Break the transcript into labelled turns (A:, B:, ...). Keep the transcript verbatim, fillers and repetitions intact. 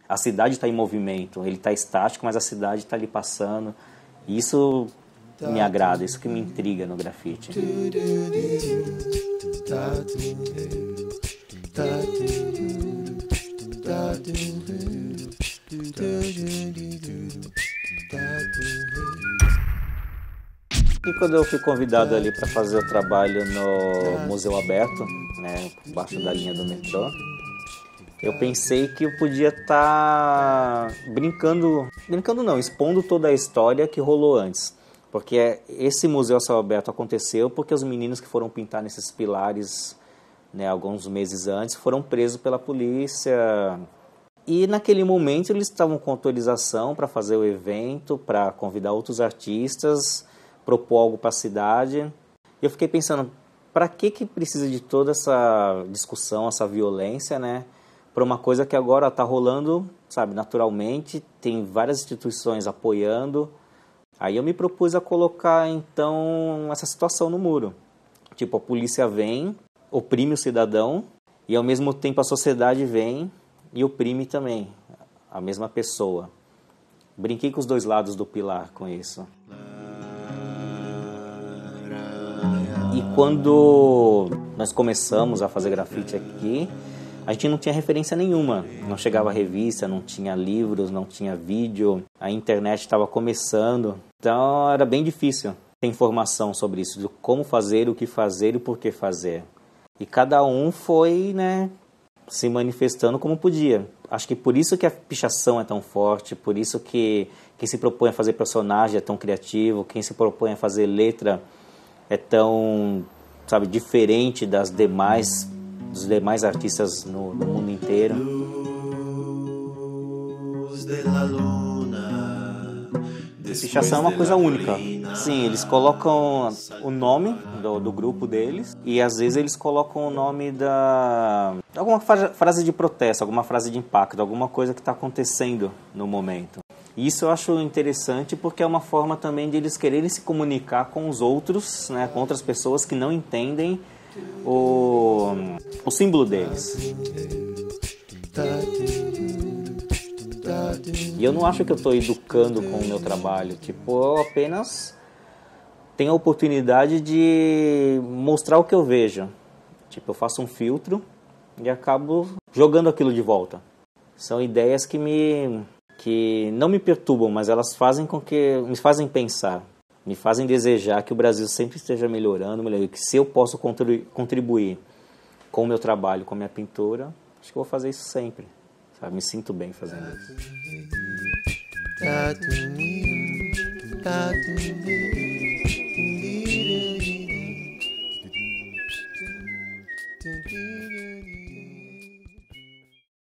A: A cidade está em movimento, ele está estático, mas a cidade está ali passando. E isso me agrada, isso que me intriga no grafite. E quando eu fui convidado ali para fazer o trabalho no Museu Aberto, né, embaixo da linha do metrô, eu pensei que eu podia estar brincando, brincando não, expondo toda a história que rolou antes. Porque esse Museu a Céu Aberto aconteceu porque os meninos que foram pintar nesses pilares, né, alguns meses antes, foram presos pela polícia. E naquele momento eles estavam com autorização para fazer o evento, para convidar outros artistas, propor algo para a cidade. E eu fiquei pensando, para que que precisa de toda essa discussão, essa violência, né? Para uma coisa que agora está rolando, sabe, naturalmente, tem várias instituições apoiando. Aí eu me propus a colocar, então, essa situação no muro. Tipo, a polícia vem, oprime o cidadão, e ao mesmo tempo a sociedade vem e oprime também a mesma pessoa. Brinquei com os dois lados do pilar com isso. E quando nós começamos a fazer grafite aqui, a gente não tinha referência nenhuma. Não chegava revista, não tinha livros, não tinha vídeo. A internet estava começando. Então era bem difícil ter informação sobre isso, de como fazer, o que fazer e o porquê fazer. E cada um foi, né, se manifestando como podia. Acho que por isso que a pichação é tão forte, por isso que quem se propõe a fazer personagem é tão criativo, quem se propõe a fazer letra é tão, sabe, diferente das demais, dos demais artistas no, no mundo inteiro. Pichação é uma coisa única. Sim, eles colocam o nome do, do grupo deles e às vezes eles colocam o nome da... alguma frase de protesto, alguma frase de impacto, alguma coisa que está acontecendo no momento. E isso eu acho interessante porque é uma forma também de eles quererem se comunicar com os outros, né, com outras pessoas que não entendem o, o símbolo deles. E eu não acho que eu estou educando com o meu trabalho. Tipo, eu apenas tenho a oportunidade de mostrar o que eu vejo. Tipo, eu faço um filtro e acabo jogando aquilo de volta. São ideias que me que não me perturbam, mas elas fazem com que me fazem pensar, me fazem desejar que o Brasil sempre esteja melhorando, melhorando, que se eu posso contribuir com o meu trabalho, com a minha pintura, acho que eu vou fazer isso sempre. Sabe? Me sinto bem fazendo isso.